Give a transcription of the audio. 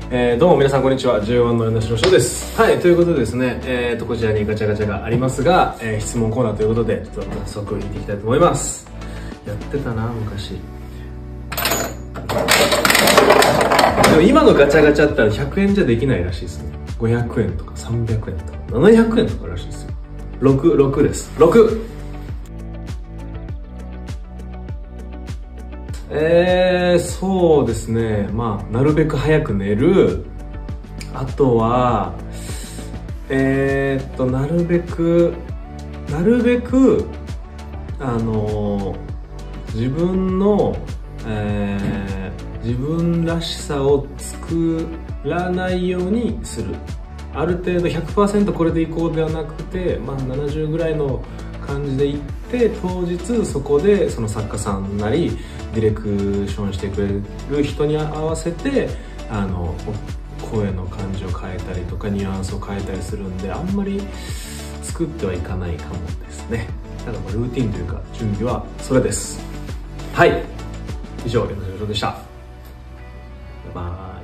どうも皆さんこんにちは。J1 の米城翔です。はい、ということでですね、こちらにガチャガチャがありますが、質問コーナーということで、ちょっと早速見ていきたいと思います。やってたな、昔。でも今のガチャガチャったら100円じゃできないらしいですね。500円とか300円とか700円とからしいですよ。6です。6。そうですね。まあ、なるべく早く寝る。あとは、なるべく、自分の、自分らしさを作らないようにする。ある程度 100% これでいこうではなくて、まあ70ぐらいの感じでいって、当日そこでその作家さんなりディレクションしてくれる人に合わせて声の感じを変えたりとかニュアンスを変えたりするんで、あんまり作ってはいかないかもですね。ただまあルーティンというか準備はそれです。はい、以上、米城でした。バイバイ。